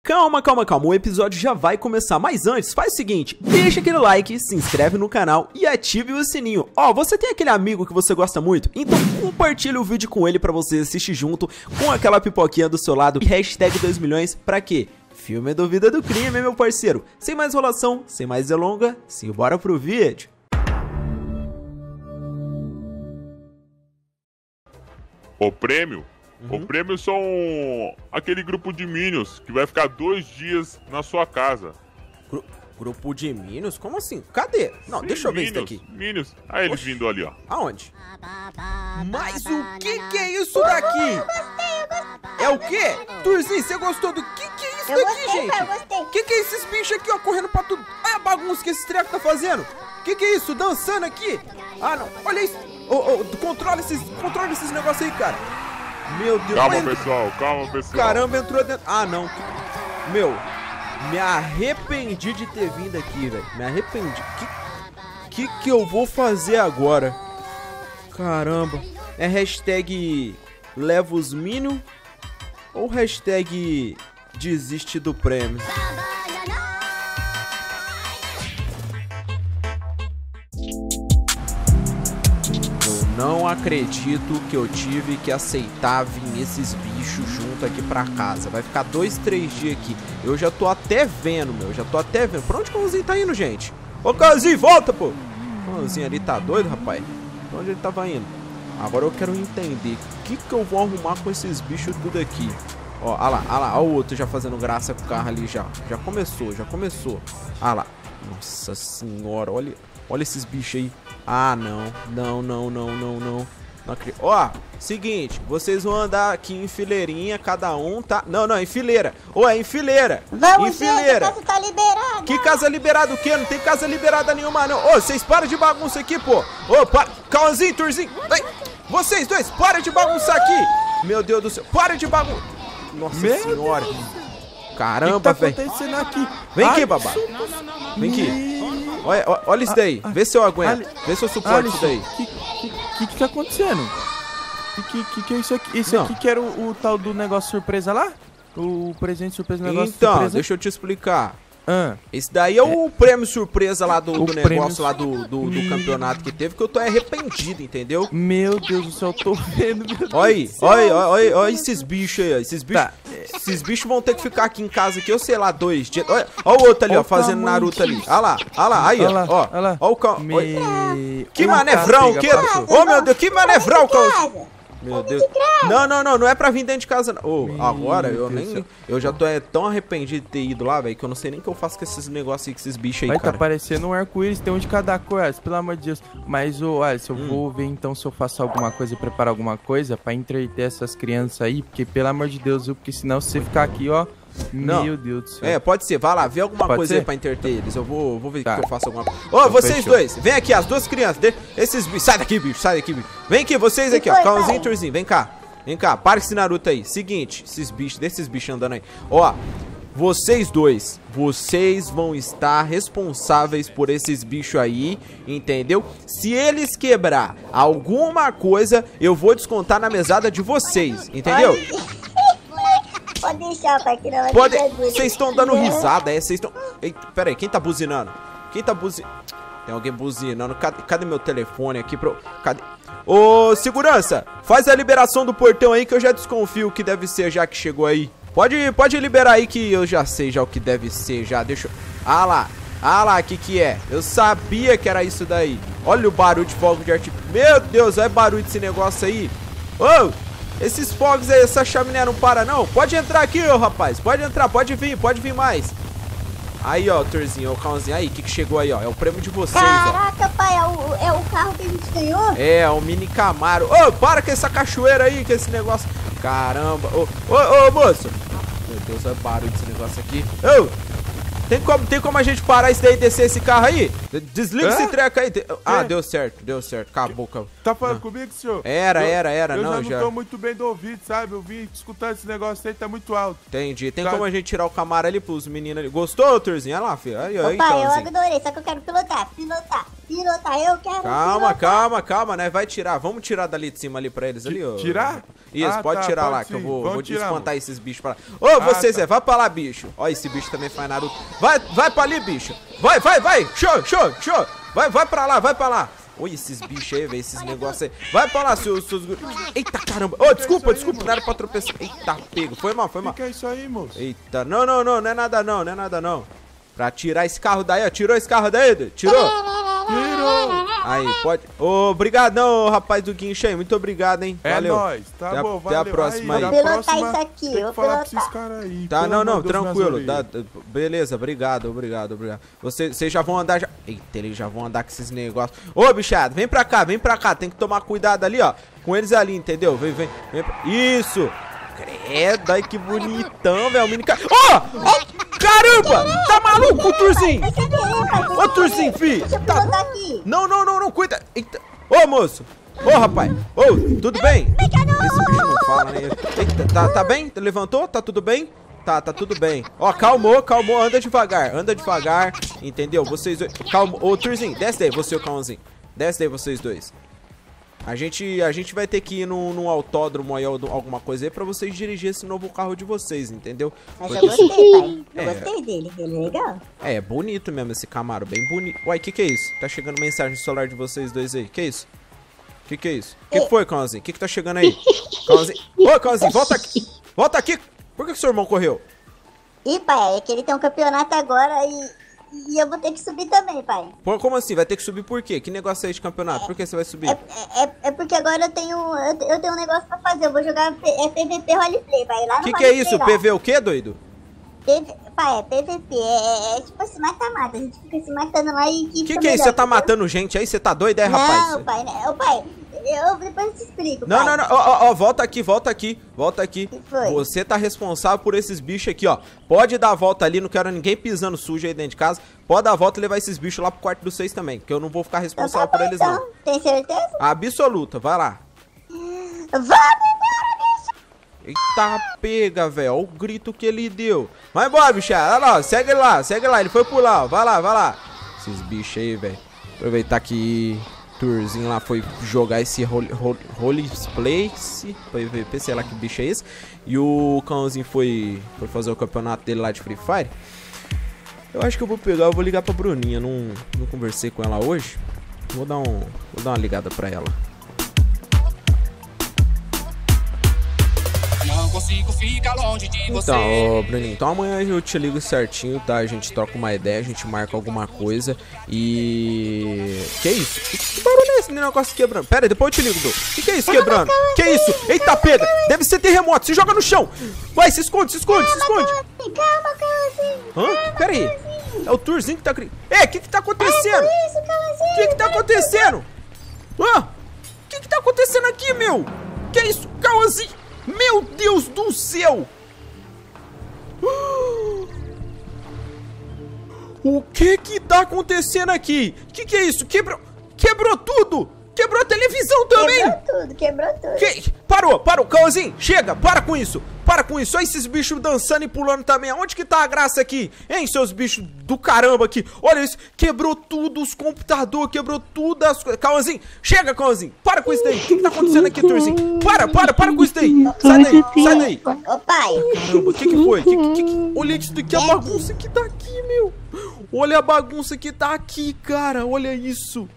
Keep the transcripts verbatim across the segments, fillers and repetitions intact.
Calma, calma, calma, o episódio já vai começar, mas antes, faz o seguinte, deixa aquele like, se inscreve no canal e ative o sininho. Ó, você tem aquele amigo que você gosta muito? Então compartilha o vídeo com ele pra você assistir junto, com aquela pipoquinha do seu lado e hashtag dois milhões pra quê? Filme do Vida do Crime, meu parceiro. Sem mais enrolação, sem mais delonga, simbora pro vídeo. O prêmio? Uhum. O prêmio são aquele grupo de Minions que vai ficar dois dias na sua casa. Gru grupo de Minions? Como assim? Cadê? Não, Sim, deixa eu ver Minions, isso daqui. Minions. Aí eles Oxi. vindo ali, ó. Aonde? Mas o que que é isso daqui? É o quê? Turzinho, você gostou do que que é isso Eu daqui, gostei, gente? pai, eu gostei. Que que é esses bichos aqui, ó, correndo pra tudo? Olha a bagunça que esse treco tá fazendo. Que que é isso? Dançando aqui? Ah, não. Olha isso. Ô, ô, controla esses, controla esses negócios aí, cara. Meu Deus. Calma, olha... pessoal, calma, pessoal. Caramba, entrou dentro... Ah, não. Meu, me arrependi de ter vindo aqui, velho. Me arrependi. Que, que que eu vou fazer agora? Caramba. É hashtag leva os Minions ou hashtag desiste do prêmio? Não acredito que eu tive que aceitar vir esses bichos junto aqui pra casa. Vai ficar dois, três dias aqui. Eu já tô até vendo, meu. Já tô até vendo. Pra onde que o Cãozinho tá indo, gente? Ô, Cãozinho, volta, pô. O Cãozinho ali tá doido, rapaz? Pra onde ele tava indo? Agora eu quero entender o que que eu vou arrumar com esses bichos tudo aqui. Ó, olha lá, olha lá. Olha o outro já fazendo graça com o carro ali já. Já começou, já começou. Olha lá. Nossa senhora, olha... Olha esses bichos aí. Ah, não. Não, não, não, não, não. Não acredito. Ó, seguinte. Vocês vão andar aqui em fileirinha, cada um, tá? Não, não, em fileira. Ô, é em fileira. Vamos, em fileira. gente, a casa tá liberada. Que casa liberada o quê? Não tem casa liberada nenhuma, não. Ô, vocês param de bagunça aqui, pô. Ô, para. Calmazinho, Turzinho. Ai, vocês dois, para de bagunçar aqui. Meu Deus do céu. Para de bagunça. Nossa Meu senhora. Deus. Caramba, velho. O que tá acontecendo aqui? Vem Ai, aqui, babá. Vem aqui. Olha, olha isso daí. Vê se eu aguento. Vê se eu suporto isso daí. O que, que, que que tá acontecendo? Que, que, que, que é isso aqui? Esse Não. aqui que era o, o tal do negócio surpresa lá? O presente surpresa, negócio Então, surpresa? deixa eu te explicar. Ah, Esse daí é o prêmio surpresa lá do, O do prêmio negócio lá do, do, do Hum. campeonato que teve, que eu tô arrependido, entendeu? meu Deus do céu, eu tô vendo, meu Deus Olha aí, do céu. olha aí, olha aí, olha esses bichos aí, ó. Esses bichos, Tá. esses bichos vão ter que ficar aqui em casa aqui, eu sei lá, dois dias. Olha, olha o outro ali, Olha ó, o fazendo tamanho Naruto ali. disso. Olha lá, olha lá, aí, Olha ó, lá, ó. olha lá. Olha o cão. Me... olha. Que Eita, manevrão, pega, que... passou. Oh, meu Deus, que manevrão, cão. Casa. Meu Deus. Não, não, não, não é pra vir dentro de casa, não. Ô, Meu agora eu Deus do nem. céu. Eu já tô é, tão arrependido de ter ido lá, velho, que eu não sei nem o que eu faço com esses negócios aí, com esses bichos aí, Vai, cara. tá parecendo um arco-íris, tem um de cada cor, Alisson, pelo amor de Deus. Mas, ô, Alisson, eu Hum. vou ver então se eu faço alguma coisa e preparar alguma coisa pra entreter essas crianças aí, porque, pelo amor de Deus, viu? Porque senão se você ficar aqui, ó, Não. meu Deus do céu. É, pode ser, vai lá, vê alguma Pode coisa ser? aí pra entreter eles. Eu vou, vou ver Tá. que eu faço alguma coisa. Ô, Então, vocês fechou. dois, vem aqui, as duas crianças, de... esses bichos. Sai daqui, bicho, sai daqui, bicho. Vem aqui, vocês aqui, ó. foi, Cãozinho, pai? Turzinho, vem cá. Vem cá, para esse Naruto aí. Seguinte, esses bichos, desses bichos andando aí. Ó, vocês dois, vocês vão estar responsáveis por esses bichos aí, entendeu? Se eles quebrar alguma coisa, eu vou descontar na mesada de vocês, entendeu? Pode deixar, pai, que não vai Pode. ter barulho. Vocês estão dando risada, é? Vocês estão. Pera aí, quem tá buzinando? Quem tá buzinando? Tem alguém buzinando. Cadê, cadê meu telefone aqui pro. Cadê? Ô, segurança! Faz a liberação do portão aí que eu já desconfio o que deve ser já que chegou aí. Pode, pode liberar aí que eu já sei já o que deve ser já. Deixa eu. Ah lá. Ah lá, o que que é? Eu sabia que era isso daí. Olha o barulho de fogo de artifício. Meu Deus, olha o barulho desse negócio aí. Ô! Esses fogos aí, essa chaminé não para não. Pode entrar aqui, ô rapaz. Pode entrar, pode vir, pode vir mais. Aí, ó, Turzinho, o Cãozinho. Aí, o que que chegou aí, ó? É o prêmio de vocês, ó. Caraca, pai, é o, é o carro que a gente ganhou? É, o mini Camaro. Ô, para com essa cachoeira aí, com esse negócio. Caramba. Ô, ô, ô, moço. Meu Deus, olha o barulho desse negócio aqui. Ô, tem como, tem como a gente parar isso daí e descer esse carro aí? Desliga Hã? esse treco aí. Ah, É. deu certo, deu certo. Acabou, acabou. Tá falando comigo, senhor? Era, Eu- era, era, eu não, já já. não tô muito bem do ouvido, sabe? Eu vim escutar esse negócio aí, tá muito alto. Entendi. Tem Tá. como a gente tirar o Camaro ali pros meninos ali. Gostou, Turzinho? Olha lá, filho. Aí, Ô, aí, pai, eu Cãozinho. adorei, só que eu quero pilotar, pilotar. pilotar, eu quero Calma, pilotar. calma, calma, né? Vai tirar. Vamos tirar dali de cima ali pra eles ali, ó. Tirar? Isso, Ah, pode tá, tirar pode lá, sim. que eu vou, Vamos vou tirar, despantar mano. esses bichos pra lá. Ô, Ah, você, tá. Zé, vai pra lá, bicho. Ó, esse bicho também faz Naruto. Vai, vai pra ali, bicho. Vai, vai, vai. Show, show, show. Vai, vai pra lá, vai pra lá. Oi, esses bichos aí, velho, esses negócios aí. Vai pra lá, seus... seus... Eita, caramba. Ô, desculpa, desculpa, não era pra tropeçar. Eita, pego. Foi mal, foi O mal. que é isso aí, moço? Eita, não, não, não, não é nada não, não é nada não. Pra tirar esse carro daí, ó. Tirou esse carro daí, Edu? Tirou? Tirou! Aí, pode... Ô, obrigadão, rapaz do guincho aí. Muito obrigado, hein. É Valeu. nóis, tá Até a- bom, até a valeu. próxima aí. da Vou pilotar próxima, isso aqui, tem que vou falar pra pilotar. esses caras aí. Tá, pelo não, não, amor de Deus, tranquilo. minhas Tá, orelhas. tá, beleza, obrigado, obrigado, obrigado. Vocês vocês já vão andar já... Eita, eles já vão andar com esses negócios. Ô, bichado, vem pra cá, vem pra cá. Tem que tomar cuidado ali, ó. Com eles ali, entendeu? Vem, vem, vem pra... Isso! Credo, ai que bonitão, velho. Mini... Ca- Ó! Ó! Caramba! Tá maluco, Turzinho? Vai sem querer, pai. Ô, Turzinho, fi! Deixa eu Tá... pilotar aqui. Não, não, não, não, cuida. Eita. Ô, moço. Ô, rapaz. Ô, tudo bem? Esse bicho não fala, né? Eita, tá, tá bem? Levantou? Tá tudo bem? Tá, tá tudo bem. Ó, calmou, calmou. Anda devagar, anda devagar. Entendeu? Vocês dois... Calma. Ô, Turzinho, desce daí, você e o Cãozinho. Desce daí, vocês dois. A gente, a gente vai ter que ir num, num autódromo aí, ou alguma coisa aí, pra vocês dirigir esse novo carro de vocês, entendeu? Mas Porque eu gostei, pai. Eu É. gostei dele, ele é legal. É, é bonito mesmo esse Camaro, bem bonito. Uai, que que é isso? Tá chegando mensagem no celular de vocês dois aí. Que isso? Que que é isso? Que que foi, Cãozinho? Que que tá chegando aí? Cãozinho. Ô, Cãozinho, volta aqui. Volta aqui. Por que que seu irmão correu? Ih, pai, é que ele tem um campeonato agora e, e eu vou ter que subir também, pai. Pô, como assim? Vai ter que subir por quê? Que negócio é esse de campeonato? Por que você vai subir? É, é, é porque agora eu tenho, eu, eu tenho um negócio pra fazer. Eu vou jogar P- é P V P Roleplay, vai lá no Que que é isso? Roleplay lá. P V o quê, doido? P V Pai, é P V P, é, é, é tipo assim, mata-mata. A gente fica se matando lá e... Que que é isso? Você tá matando gente aí? Você tá doido, é, rapaz? Não, pai, né? Ô, pai, eu depois eu te explico, Não, pai. não, não, ó, ó, ó, volta aqui, volta aqui, volta aqui. Que foi? Você tá responsável por esses bichos aqui, ó. Pode dar a volta ali, não quero ninguém pisando sujo aí dentro de casa. Pode dar a volta e levar esses bichos lá pro quarto dos seis também, que eu não vou ficar Então tá responsável por bom, eles, então. não. Tem certeza? Absoluta, vai lá. Vamos embora, bicho! Eita, pega, velho, olha o grito que ele deu. Vai embora, bichada, olha lá, ó, segue ele lá, segue lá, ele foi pular, ó. Vai lá, vai lá. Esses bichos aí, velho. Aproveitar que Turzinho lá foi jogar esse role, role, role place, P V P, sei lá que bicho é esse. E o Cãozinho foi, foi fazer o campeonato dele lá de Free Fire. Eu acho que eu vou pegar, eu vou ligar pra Bruninha. Não, não conversei com ela hoje. Vou dar, um, vou dar uma ligada pra ela. Não consigo ficar longe de você. Então, ô Bruninho, então amanhã eu te ligo certinho, tá? A gente troca uma ideia, a gente marca alguma coisa. E... Que isso? Que, que barulho é esse negócio quebrando? Pera aí, depois eu te ligo, Bru. Que que é isso quebrando? Que isso? Eita, pega! Deve ser terremoto, se joga no chão! Vai, se esconde, se esconde, se esconde! Calma, Cãozinho. Hã? Pera aí. É o Turzinho que tá gritando. É, o que que tá acontecendo? Isso, Cãozinho. O que que tá acontecendo? Hã? O que que tá acontecendo aqui, meu? Que é isso? Cãozinho! Meu Deus do céu! O que que tá acontecendo aqui? Que que é isso? Quebrou, quebrou tudo! Quebrou a televisão também! Quebrou tudo, quebrou tudo. Que... Parou, parou, Cãozinho, chega, para com isso! Para com isso, olha esses bichos dançando e pulando também. Onde que tá a graça aqui? Hein, seus bichos do caramba aqui. Olha isso, quebrou tudo, os computadores, quebrou tudo as coisas. Cãozinho, chega, Cãozinho, para com isso daí. O que que tá acontecendo aqui, Turzinho? Para, para, para com isso daí. Sai daí, sai daí. Ô, pai. Caramba, o que que foi? Que, que, que... Olha isso daqui, a bagunça que tá aqui, meu. Olha a bagunça que tá aqui, cara. Olha isso.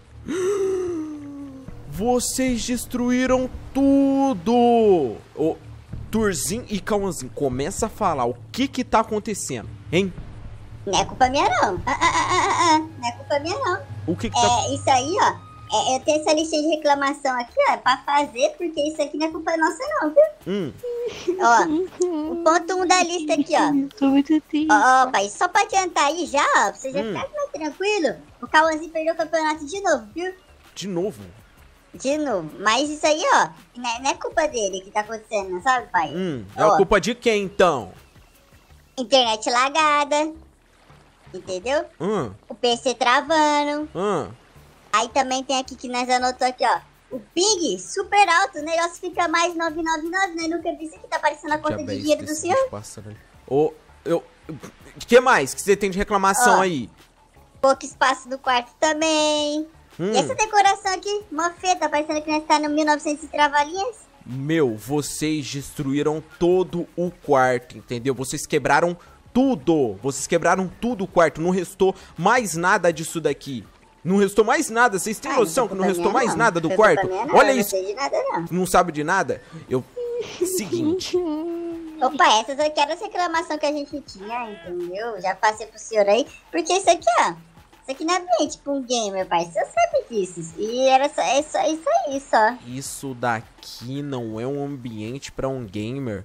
Vocês destruíram tudo. Ô, Turzinho e Cãozinho, começa a falar o que que tá acontecendo, hein? Não é culpa minha, não. Ah, ah, ah, ah, ah. Não é culpa minha, não. O que que tá... É, isso aí, ó. É, eu tenho essa listinha de reclamação aqui, ó. É pra fazer, porque isso aqui não é culpa nossa, não, viu? Hum, Ó, o ponto um da lista aqui, ó. Tô muito triste. Ó, ó, pai, só pra adiantar aí já, ó. Pra você já Hum. ficar mais tranquilo. O Cauãzinho perdeu o campeonato de novo, viu? de novo? De novo. Mas isso aí, ó, não é, não é culpa dele que tá acontecendo, não sabe, pai? Hum, é Ó, a culpa de quem, então? internet lagada. Entendeu? Hum, O P C travando. hum. Aí também tem aqui que nós anotou aqui, ó. O ping super alto, o negócio fica mais nove nove nove, né? Nunca vi isso aqui, tá aparecendo a conta de Diabéis dinheiro do desse senhor. bicho passando ali. Ô, eu... O que mais que você tem de reclamação Ó. aí? Pouco espaço no quarto também. Hum. E essa decoração aqui, mó feia, tá parecendo que nós tá no mil e novecentos e travalinhas. Meu, vocês destruíram todo o quarto, entendeu? Vocês quebraram tudo. Vocês quebraram tudo o quarto. Não restou mais nada disso daqui. Não restou mais nada. Vocês têm Ai, noção não que não restou mais não. nada do Não quarto? não, Olha não isso. Não sei de nada, não. Não sabe de nada? Eu... Seguinte. Opa, essas aqui eram as reclamações que a gente tinha, entendeu? Já passei pro senhor aí. Porque isso aqui, ó. Isso aqui não é bem tipo um gamer, pai. Você sabe disso. E era só, é só isso aí, só. Isso daqui não é um ambiente pra um gamer.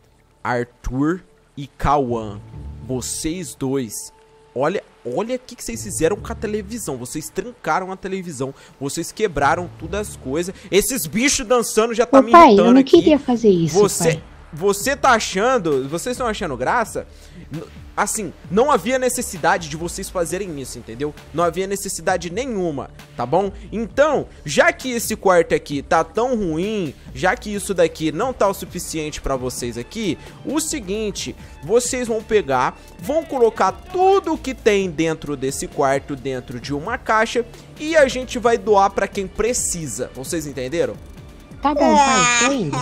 Arthur e Cauã. Vocês dois. Olha, olha o que, que vocês fizeram com a televisão. Vocês trancaram a televisão. Vocês quebraram todas as coisas. Esses bichos dançando já tá Ô, me pai, irritando eu não aqui. queria fazer isso, Você, pai. você tá achando... Vocês estão achando graça? N- Assim, não havia necessidade de vocês fazerem isso, entendeu? Não havia necessidade nenhuma, tá bom? Então, já que esse quarto aqui tá tão ruim, já que isso daqui não tá o suficiente pra vocês aqui, o seguinte, vocês vão pegar, vão colocar tudo que tem dentro desse quarto dentro de uma caixa e a gente vai doar pra quem precisa. Vocês entenderam? Tá bom, pai, tô indo.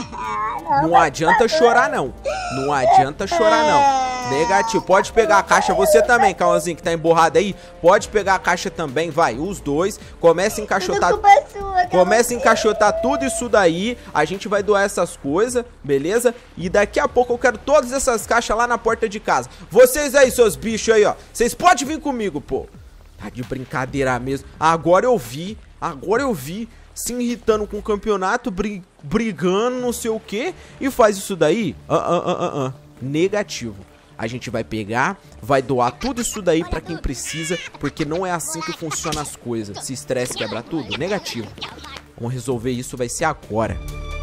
Não adianta chorar, não. Não adianta chorar, não. Negativo. Pode pegar a caixa. Você também, Cauãzinho, que tá emborrado aí. Pode pegar a caixa também. Vai, os dois. Começa a encaixotar. Tudo culpa sua, Começa a encaixotar tudo isso daí. A gente vai doar essas coisas, beleza? E daqui a pouco eu quero todas essas caixas lá na porta de casa. Vocês aí, seus bichos aí, ó. Vocês podem vir comigo, pô. Tá de brincadeira mesmo. Agora eu vi. Agora eu vi. Se irritando com o campeonato, bri brigando, não sei o que, e faz isso daí? Ah, ah, ah, ah, ah. Negativo. A gente vai pegar, vai doar tudo isso daí pra quem precisa, porque não é assim que funcionam as coisas. Se estresse quebra tudo? Negativo. Vamos resolver isso, vai ser agora.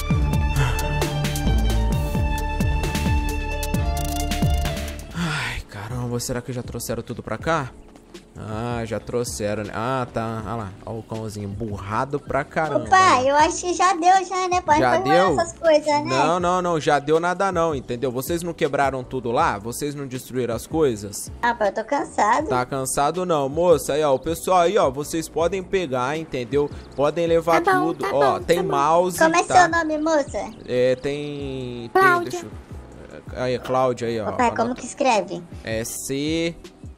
Ai, caramba, será que já trouxeram tudo pra cá? Ah, já trouxeram, né? Ah, tá. Olha lá. Olha o cãozinho burrado pra caramba. Opa, eu acho que já deu já, né? Pode Já fazer deu? essas coisas, né? Não, não, não. Já deu nada não, entendeu? Vocês não quebraram tudo lá? Vocês não destruíram as coisas? Ah, pai, eu tô cansado. Tá cansado não, moça? Aí, ó, o pessoal aí, ó, vocês podem pegar, entendeu? Podem levar Tá bom, tudo. tá Ó, bom, tem tá bom. mouse, Como é tá? seu nome, moça? É, tem... tem Cláudia. deixa eu... Aí, Cláudia aí, ó. Opa, como Anota. que escreve? É C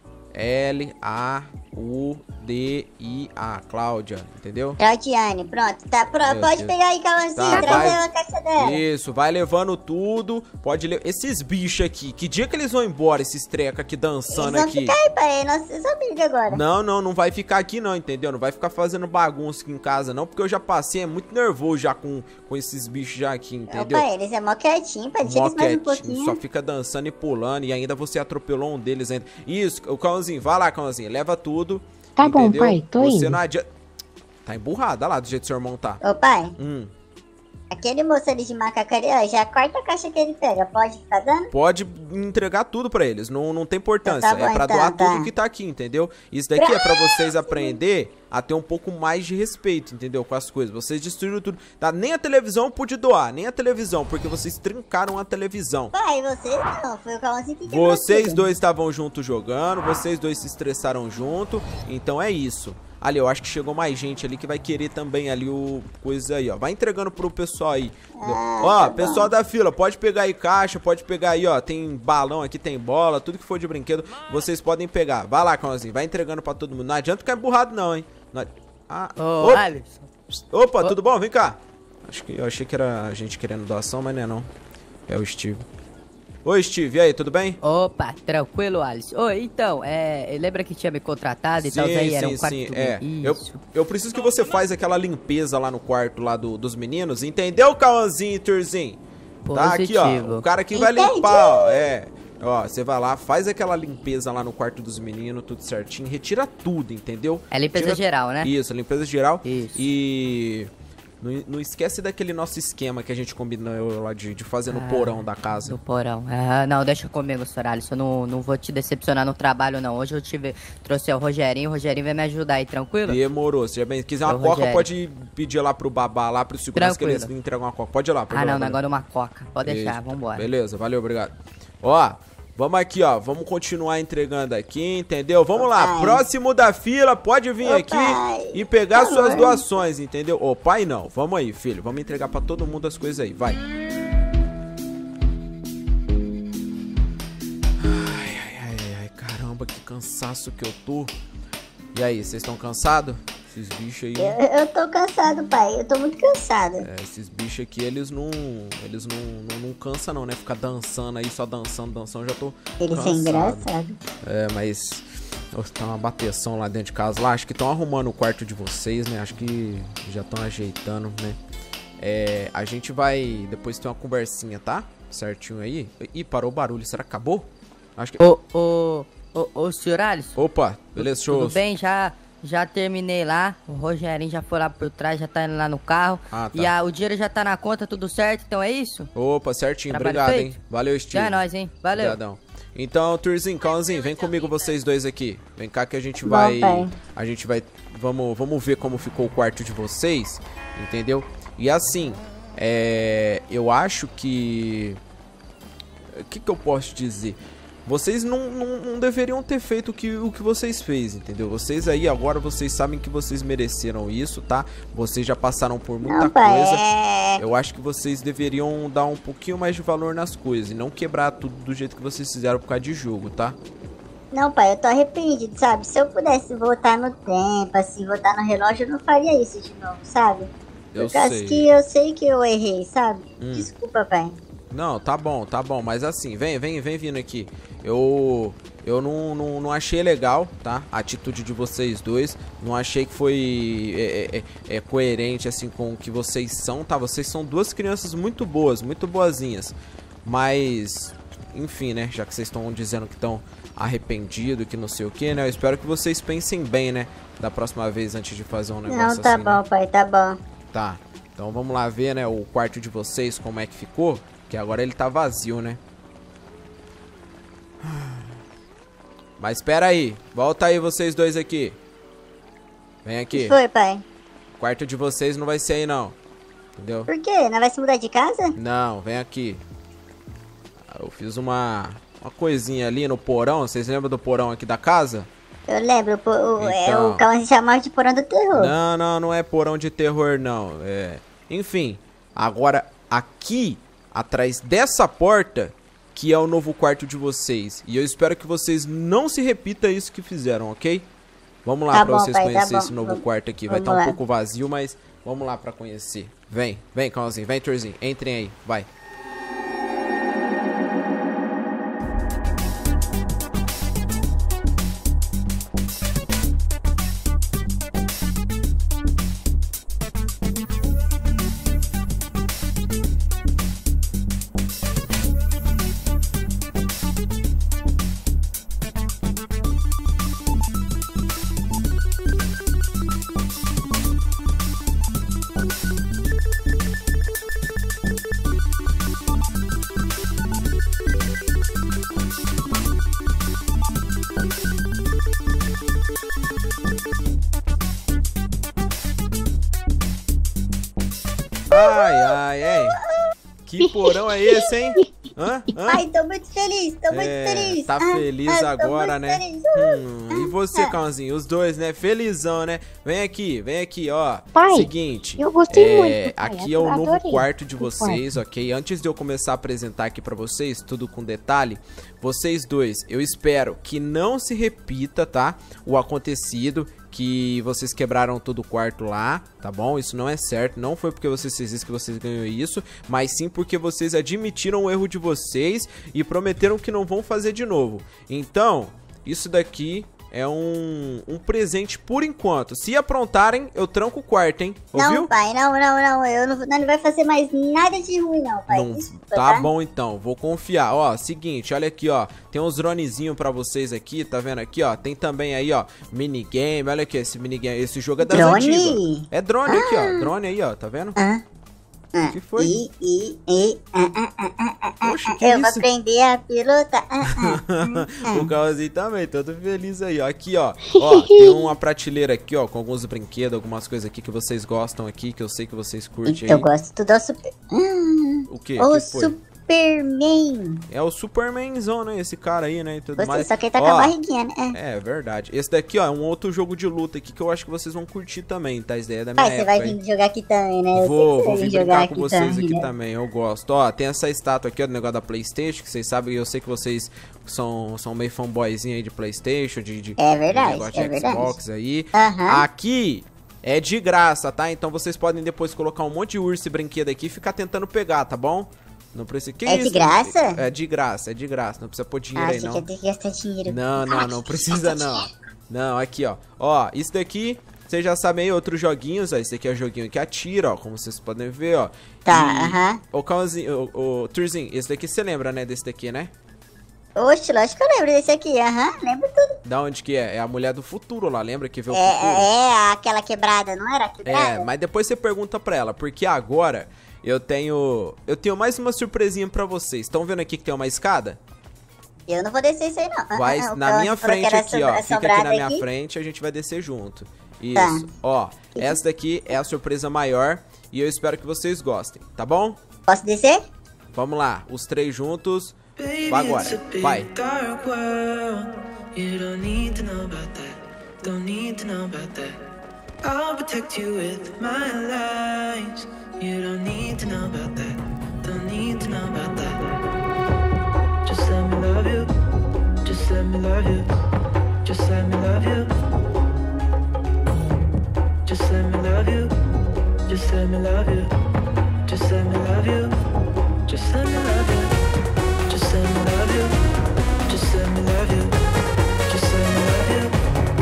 L A U D I A, Cláudia, entendeu? Claudiane, pronto. Tá, pro, Meu pode Deus. pegar aí, Cauãzinho, Tá, traz vai. aí a caixa dela. Isso, vai levando tudo. Pode levar. Esses bichos aqui, que dia que eles vão embora, esses treca aqui Eles dançando vão aqui? ficar aí, pai, nossos amigos agora. Não, não, não vai ficar aqui não, entendeu? Não vai ficar fazendo bagunça aqui em casa não, porque eu já passei, é muito nervoso já com, com esses bichos já aqui, entendeu? Opa, eles é mó quietinho, pai, deixa Mó eles mais um quietinho, pouquinho. só fica dançando e pulando e ainda você atropelou um deles ainda. Isso, o Cãozinho, vai lá, Cãozinho, leva tudo. Tá bom, entendeu? pai, tô Você indo. não adianta... Tá emburrado, olha lá do jeito que seu irmão tá. Ô, pai, Hum. aquele moço ali de macacaria, ó, já corta a caixa que ele pega, pode ficar dando? Pode entregar tudo pra eles, não, não tem importância. Tá bom, é pra então, doar tá. tudo que tá aqui, entendeu? Isso daqui é pra vocês aprender a ter um pouco mais de respeito, entendeu? Com as coisas. Vocês destruíram tudo. Tá? Nem a televisão eu pude doar, nem a televisão, porque vocês trancaram a televisão. Pai, vocês não, foi o Cauãzinho que quebrou Vocês tudo. dois estavam juntos jogando, vocês dois se estressaram junto, então é isso. Ali, eu acho que chegou mais gente ali que vai querer também ali o coisa aí, ó. Vai entregando pro pessoal aí. Ah, ó, tá bom. pessoal da fila, pode pegar aí caixa, pode pegar aí, ó. Tem balão aqui, tem bola, tudo que for de brinquedo, vocês podem pegar. Vai lá, Cãozinho, vai entregando pra todo mundo. Não adianta ficar emburrado não, hein. Não... Ah, Ô, opa, Alisson. opa Ô. tudo bom? Vem cá. Acho que eu achei que era a gente querendo doação, mas não é não. É o Steve. Oi, Steve, e aí, tudo bem? Opa, tranquilo, Alisson. Oi, então, é, lembra que tinha me contratado e tal, aí era um quarto do... é. Eu, Isso. eu preciso que você faz aquela limpeza lá no quarto lá do, dos meninos, entendeu, Cauãzinho e Turzinho? Tá aqui, ó, Positivo. o cara que vai Entendi. limpar, ó, é. Ó, você vai lá, faz aquela limpeza lá no quarto dos meninos, tudo certinho, retira tudo, entendeu? É limpeza Tira- geral, né? Isso, limpeza geral. Isso. E... Não, não esquece daquele nosso esquema que a gente combinou lá de, de fazer no Ah, porão da casa. No porão. Ah, não, deixa comigo, senhor Alisson. Eu não, não vou te decepcionar no trabalho, não. Hoje eu tive, trouxe o Rogerinho. O Rogerinho vai me ajudar aí, tranquilo? Demorou. Se já bem quiser uma Ô, coca, Rogério. pode pedir lá pro babá, lá pro segurança que Tranquilo. eles entregam uma coca. Pode ir lá, pode Ah, ir lá, não, valeu. agora uma coca. Pode deixar, Isso. vambora. Beleza, valeu, obrigado. Ó, Vamos aqui, ó. Vamos continuar entregando aqui, entendeu? Vamos Ô, lá. pai. Próximo da fila, pode vir Ô, aqui pai. e pegar Por suas favor. doações, entendeu? Ô, pai não. Vamos aí, filho. Vamos entregar pra todo mundo as coisas aí. Vai. Ai, ai, ai, ai. Caramba, que cansaço que eu tô. E aí, vocês estão cansados? Esses bichos aí... Eu, eu tô cansado, pai. Eu tô muito cansado. É, esses bichos aqui, eles não. Eles não, não, não cansam não, né? Ficar dançando aí, só dançando, dançando, já tô. Eles são cansado. engraçados. É, mas. Oh, tá uma bateção lá dentro de casa lá. Acho que estão arrumando o quarto de vocês, né? Acho que já estão ajeitando, né? É. A gente vai depois ter uma conversinha, tá? Certinho aí. Ih, parou o barulho. Será que acabou? Acho que. Ô, ô, ô, ô, senhor Alisson. Opa, beleza, show. Tudo bem? Já, já terminei lá. O Rogerinho já foi lá por trás, já tá indo lá no carro. Ah, tá. E a, o dinheiro já tá na conta, tudo certo, então é isso? Opa, certinho. Trabalho Obrigado, feito? hein? Valeu, Steve. Já é nóis, hein? Valeu. Obrigadão. Então, Turzinho, Cãozinho, vem comigo vocês dois aqui. Vem cá que a gente Bom, vai... pai. A gente vai... Vamos, vamos ver como ficou o quarto de vocês, entendeu? E assim, é... Eu acho que... O que que eu posso dizer? Vocês não, não, não deveriam ter feito o que, o que vocês fez, entendeu? Vocês aí, agora, vocês sabem que vocês mereceram isso, tá? Vocês já passaram por muita Não, pai, coisa. é... Eu acho que vocês deveriam dar um pouquinho mais de valor nas coisas e não quebrar tudo do jeito que vocês fizeram por causa de jogo, tá? Não, pai, eu tô arrependido, sabe? Se eu pudesse voltar no tempo, assim, voltar no relógio, eu não faria isso de novo, sabe? Eu Por causa sei. que eu sei que eu errei, sabe? Hum. Desculpa, pai. Não, tá bom, tá bom, mas assim, vem, vem, vem vindo aqui. Eu eu não, não, não achei legal, tá? A atitude de vocês dois. Não achei que foi é, é, é coerente, assim, com o que vocês são, tá? Vocês são duas crianças muito boas, muito boazinhas. Mas, enfim, né? Já que vocês estão dizendo que estão arrependidos, que não sei o que, né? Eu espero que vocês pensem bem, né? Da próxima vez antes de fazer um negócio Não, tá assim, bom, né? pai, tá bom. Tá, então vamos lá ver, né, o quarto de vocês, como é que ficou. Que agora ele tá vazio, né? Mas espera aí, volta aí vocês dois aqui. Vem O aqui. que foi, pai? O quarto de vocês não vai ser aí não. Entendeu? Por quê? Não vai se mudar de casa? Não, vem aqui. Eu fiz uma, uma coisinha ali no porão. Vocês lembram do porão aqui da casa? Eu lembro, pô, o, é, Então. o Calma se chamava de porão do terror. Não, não, não é porão de terror não. É... Enfim, agora aqui, atrás dessa porta, que é o novo quarto de vocês. E eu espero que vocês não se repita isso que fizeram, ok? Vamos lá Tá pra bom, vocês pai, tá conhecerem bom. esse novo Vamos- quarto aqui. Vai vamos estar um lá. pouco vazio, mas vamos lá pra conhecer. Vem, vem, Cãozinho, vem, Turzinho. Entrem aí, vai. Ai, ai, ai. Que porão é esse, hein? Hã? Hã? Ai, tô muito feliz, tô muito É, feliz. tá Ah, feliz ah, tô agora, muito né? feliz. Hum, e você, Cãozinho? Os dois, né? Felizão, né? Vem aqui, vem aqui, ó. Pai, Seguinte. eu gostei é, muito, pai, Aqui é o novo adorei quarto de o vocês, ok? Antes de eu começar a apresentar aqui pra vocês, tudo com detalhe, vocês dois, eu espero que não se repita, tá? O acontecido, que vocês quebraram todo o quarto lá, tá bom? Isso não é certo, não foi porque vocês fizeram isso que vocês ganhou isso, mas sim porque vocês admitiram o erro de vocês e prometeram que não vão fazer de novo. Então, isso daqui é um, um presente por enquanto. Se aprontarem, eu tranco o quarto, hein? Ouviu? Não, pai, não, não, não. Eu não, não vai fazer mais nada de ruim, não, pai. Não, Desculpa, tá bom então, vou confiar. Ó, seguinte, olha aqui, ó. Tem uns dronezinhos pra vocês aqui, tá vendo aqui, ó? Tem também aí, ó, minigame. Olha aqui esse minigame. Esse jogo é das Drone? antigas. É drone aqui, ó. Drone aí, ó, tá vendo? Ah. O que foi? E, e, e, ah, ah, ah, ah, ah, Poxa, que eu vou isso? aprender a pilotar. Ah, ah, ah, O Carlzinho também, todo feliz aí, ó. Aqui, ó. Ó, tem uma prateleira aqui, ó, com alguns brinquedos, algumas coisas aqui que vocês gostam aqui, que eu sei que vocês curtem Eu aí. gosto do super... Ah, O quê? o que foi? super Superman. É o Supermanzão, né? Esse cara aí, né? E tudo Você, mais. só que ele tá Ó, com a barriguinha, né? É. É verdade. Esse daqui, ó, é um outro jogo de luta aqui que eu acho que vocês vão curtir também, tá? Essa ideia é da minha Pai, você época. vai aí. vir jogar aqui também, né? Eu Vou, sei que vou você vir vai brincar jogar com aqui vocês também, aqui né? também, eu gosto. Ó, tem essa estátua aqui, ó, do negócio da PlayStation, que vocês sabem, eu sei que vocês são, são meio fanboyzinho aí de PlayStation, de, de, É verdade, de negócio de é verdade. Xbox aí. Aham. Aqui é de graça, tá? Então vocês podem depois colocar um monte de urso e brinquedo aqui e ficar tentando pegar, tá bom? Não precisa. Que É de isso? graça? É de graça, é de graça. Não precisa pôr dinheiro Ah, aí, você não. quer ter que gastar dinheiro. Não, não, Ah, não que precisa gasta não. dinheiro. Não, aqui, ó. Ó, isso daqui, vocês já sabem aí, outros joguinhos, ó. Esse daqui é o joguinho que atira, ó, como vocês podem ver, ó. Tá, E- aham. Ô, Calzinho, ô, ô, Turzinho, esse daqui você lembra, né, desse daqui, né? Oxe, lógico que eu lembro desse aqui, aham, lembro tudo. Da onde que é? É a mulher do futuro lá, lembra que vê o É, futuro? é, aquela quebrada, não era? É, Quebrada? mas depois você pergunta pra ela, porque agora eu tenho eu tenho mais uma surpresinha pra vocês. Estão vendo aqui que tem uma escada? Eu não vou descer isso aí, não. Ah, Vai ah, o na Cauã minha falou que frente era aqui, ó. sombra- Fica aqui assombrada na minha aqui. frente, a gente vai descer junto. Isso. Tá. Ó, essa daqui é a surpresa maior e eu espero que vocês gostem, tá bom? Posso descer? Vamos lá, os três juntos. Vai agora, vai. Dark world. You don't need to know about that. Don't need to know about that. I'll protect you with my lies. You don't need to know about that. Don't need to know about that. Just let me love you. Just let me love you. Just let me love you. Just let me love you. Just let me love you. Just let me love you. Just let me love you. Just let me love you. Just let me love you. Just let me love you.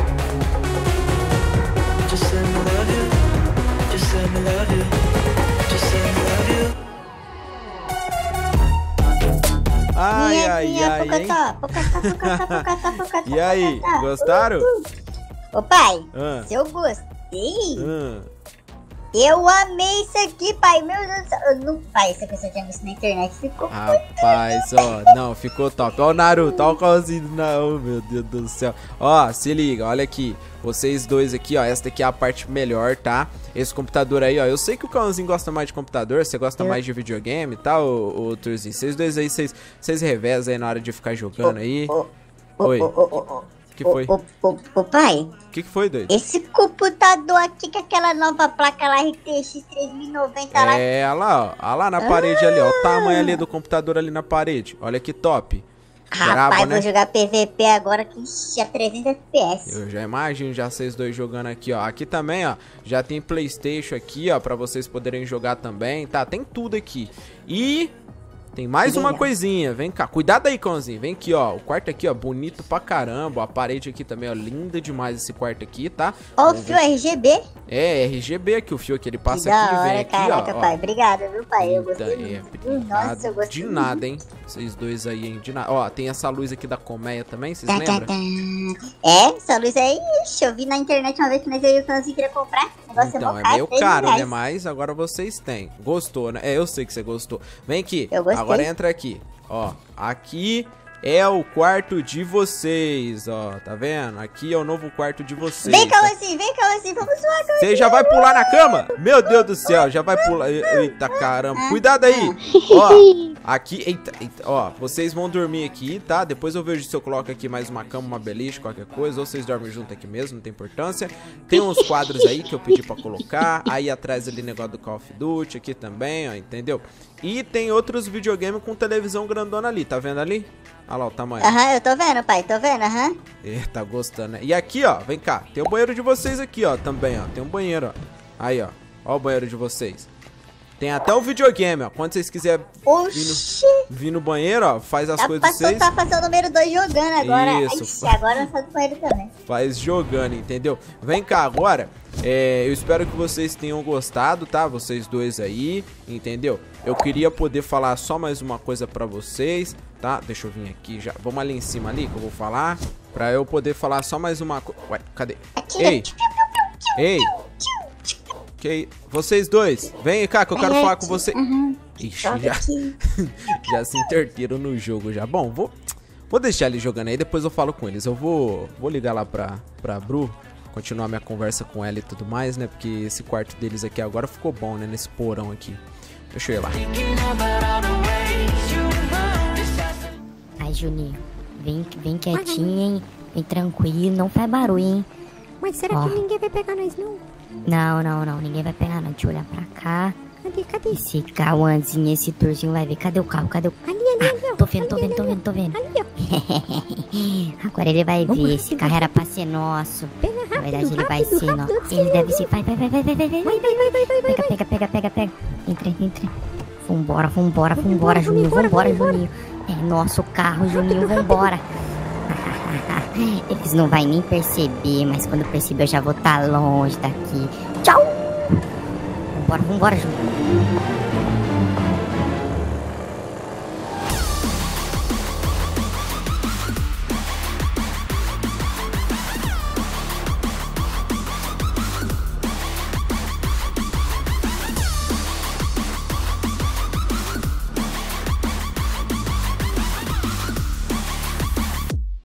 Just let me love you. Just let me love you. Just let me love you. Ai, Minha, ai, minha, ai, hein? pocotó, pocotó, pocotó, pocotó, pocotó, E aí, pocotó. gostaram? Ô pai, Ah. se eu gostei, Hum. eu amei isso aqui, pai. Meu Deus do céu. Eu não, pai, essa pessoa tinha visto na internet, ficou Rapaz, ó, não, ficou top. Ó o Naruto, ó o Calzinho, não, meu Deus do céu. Ó, se liga, olha aqui, vocês dois aqui, ó, essa daqui é a parte melhor, tá? Esse computador aí, ó, eu sei que o Calzinho gosta mais de computador, você gosta mais de videogame e tal, ô, ô Turzinho. Vocês dois aí, vocês, vocês revezam aí na hora de ficar jogando aí. Ô, Oi, ô, ô, ô, ô. que foi? Ô, ô, ô, ô, pai, O que que foi, doido? esse computador aqui com aquela nova placa lá R T X três mil e noventa lá. É, olha lá, ó, olha lá na parede ali, ó, o tamanho ali do computador ali na parede. Olha que top. Rapaz, Brabo, né? vou jogar P V P agora que ixi, é trezentos F P S. Eu já imagino já vocês dois jogando aqui, ó. Aqui também, ó, já tem PlayStation aqui, ó, pra vocês poderem jogar também, tá? Tem tudo aqui. E tem mais uma coisinha, vem cá. Cuidado aí, Cãozinho, vem aqui, ó. O quarto aqui, ó, bonito pra caramba. A parede aqui também, ó, linda demais esse quarto aqui, tá? Ó, o Vamos fio ver. R G B. É, R G B aqui, o fio que ele Que passa da aqui, hora, vem aqui, caraca, ó. pai. ó. Obrigado, viu, pai? Eu Eita, gostei é, muito. obrigado Nossa, eu gostei de muito. nada, hein? Vocês dois aí, hein? De nada. Ó, tem essa luz aqui da colmeia também, vocês Tá, tá, lembram? tá. É, essa luz aí, ixi, eu vi na internet uma vez que nós eu e o Cãozinho queria comprar. O negócio Então, é é bom, meio três caro, né? reais. Mas agora vocês têm. Gostou, né? É, eu sei que você gostou. Vem aqui. Eu gostei. Agora entra aqui. Ó, aqui é o quarto de vocês, ó. Tá vendo? Aqui é o novo quarto de vocês. Vem, tá? Cãozinho, vem, Cãozinho, vamos zoar, Cãozinho. Você já vai pular na cama? Meu Deus do céu, já vai pular. E- Eita caramba. Cuidado aí. Ó, aqui, eita, eita, ó, vocês vão dormir aqui, tá? Depois eu vejo se eu coloco aqui mais uma cama, uma beliche, qualquer coisa. Ou vocês dormem junto aqui mesmo, não tem importância. Tem uns quadros aí que eu pedi pra colocar. Aí atrás ali negócio do Call of Duty aqui também, ó, entendeu? E tem outros videogames com televisão grandona ali, tá vendo ali? Olha lá o tamanho. Aham, eu tô vendo, pai, tô vendo, aham. É, tá gostando, né? E aqui, ó, vem cá. Tem o banheiro de vocês aqui, ó, também, ó. Tem um banheiro, ó. Aí, ó. Ó o banheiro de vocês. Tem até o videogame, ó. Quando vocês quiserem Oxi, vir no banheiro, ó, faz as dá coisas pra de vocês. soltar fazer o número dois jogando agora. Isso. Ixi, agora eu faço com ele também. Faz jogando, entendeu? Vem cá agora. É, eu espero que vocês tenham gostado, tá? Vocês dois aí, entendeu? Eu queria poder falar só mais uma coisa pra vocês, tá? Deixa eu vir aqui já. Vamos ali em cima ali que eu vou falar. Pra eu poder falar só mais uma coisa. Ué, cadê? Aqui, Ei! Ei! Que vocês dois, vem cá que eu quero falar com você. Ixi, Joga já, aqui. já se intertiram no jogo já. Bom, vou, vou deixar eles jogando aí, depois eu falo com eles. Eu vou, vou ligar lá pra, pra Bru, continuar minha conversa com ela e tudo mais, né? Porque esse quarto deles aqui agora ficou bom, né? Nesse porão aqui. Deixa eu ir lá. Thinking about all the ways you Juninho. Vem, vem quietinho, hein? Vem tranquilo, não faz barulho, hein? Mas será Ó. que ninguém vai pegar nós, não? Não, não, não. Ninguém vai pegar, não. Deixa eu olhar pra cá. Cadê, cadê? Esse Cauãzinho, esse Turzinho vai ver. Cadê o carro? Cadê o carro? Ali, ali, ali, ó. Tô vendo, tô Ali, vendo, tô ali, vendo, tô vendo. Ali, ó. Agora ele vai Vamos ver. lá, Esse pega, carro era pra ser nosso. Pega Na rápido, verdade, ele vai rápido, ser rápido, nosso. antes Ele que deve ser. Vai, vai, vai, vai, vai, vai, vai. Vai, vai, vai, vai, vai, vai. Pega, pega, pega, pega, pega. Entra, entra. Vambora, vambora, Vambora, vambora, Juninho. vambora, Vambora, vambora. Juninho. É nosso carro, Juninho. Vambora. Eles não vão nem perceber, mas quando perceber eu já vou estar longe daqui. Tchau! Vambora, vambora, Juninho.